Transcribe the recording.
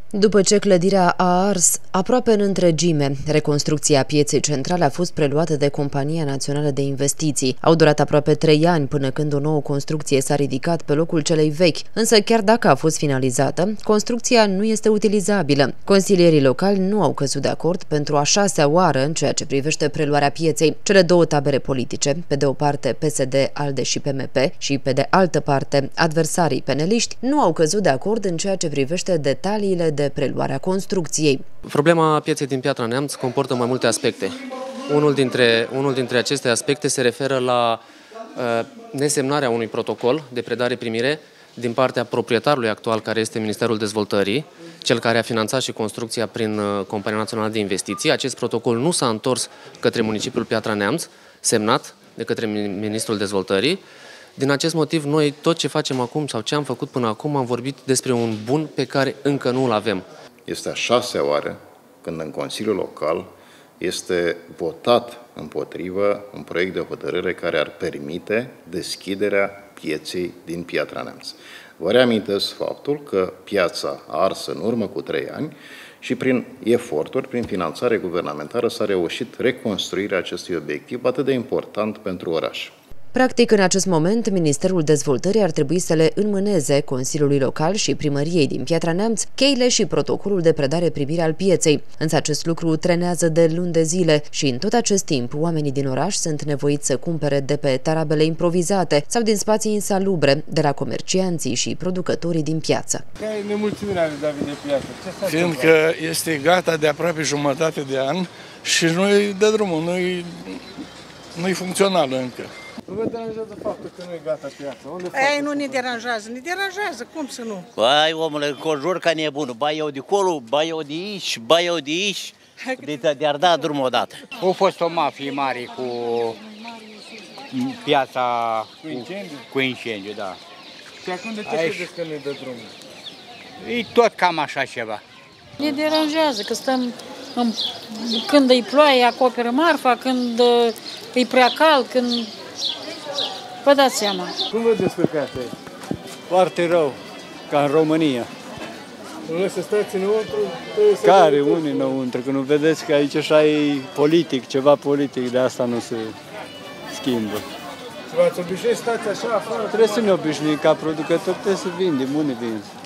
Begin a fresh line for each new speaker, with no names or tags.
După ce clădirea a ars aproape în întregime, reconstrucția pieței centrale a fost preluată de Compania Națională de Investiții. Au durat aproape 3 ani până când o nouă construcție s-a ridicat pe locul celei vechi, însă chiar dacă a fost finalizată, construcția nu este utilizabilă. Consilierii locali nu au căzut de acord pentru a 6-a oară în ceea ce privește preluarea pieței. Cele două tabere politice, pe de o parte PSD, ALDE și PMP și pe de altă parte adversarii peneliști, nu au căzut de acord în ceea ce privește detaliile de preluarea construcției.
Problema pieței din Piatra Neamț comportă mai multe aspecte. Unul dintre aceste aspecte se referă la nesemnarea unui protocol de predare-primire din partea proprietarului actual, care este Ministerul Dezvoltării, cel care a finanțat și construcția prin Compania Națională de Investiții. Acest protocol nu s-a întors către municipiul Piatra Neamț, semnat de către Ministrul Dezvoltării. Din acest motiv, noi tot ce facem acum sau ce am făcut până acum, am vorbit despre un bun pe care încă nu-l avem.
Este a 6-a oară când în Consiliul Local este votat împotrivă un proiect de hotărâre care ar permite deschiderea pieței din Piatra Neamț. Vă reamintesc faptul că piața a ars în urmă cu 3 ani și prin eforturi, prin finanțare guvernamentală s-a reușit reconstruirea acestui obiectiv atât de important pentru oraș.
Practic, în acest moment, Ministerul Dezvoltării ar trebui să le înmâneze Consiliului Local și Primăriei din Piatra Neamț cheile și protocolul de predare-primire al pieței. Însă acest lucru trenează de luni de zile și în tot acest timp oamenii din oraș sunt nevoiți să cumpere de pe tarabele improvizate sau din spații insalubre de la comercianții și producătorii din piață.
Care e nemulțumirea lui David de piață?
Fiindcă este gata de aproape jumătate de an și nu-i dă drumul, nu-i funcțională încă.
Nu vă deranjează faptul că nu e gata piața?
Ei, nu ne deranjează, cum să nu?
Băi, omule, înconjur ca nebunul, bai eu de acolo, bai eu de aici, bai eu de aici, de-ar da drumul odată.
A fost o mafie mare cu piața cu incendiu, da.
Și acum de ce credeți că nu-i dă drumul?
E tot cam așa ceva.
Ne deranjează că stăm, când îi ploaie acoperă marfa, când îi prea cald, când... Vă dați seama.
Cum vă descurcați aici?
Foarte rău, ca în România.
Nu să stați înăuntru?
Care? Unii înăuntru? Că nu vedeți că aici așa e politic, ceva politic, de asta nu se schimbă.
V-ați obișnuit să stați așa afară?
Trebuie să ne obișnuim, ca producători trebuie să vindem, unde vinzi.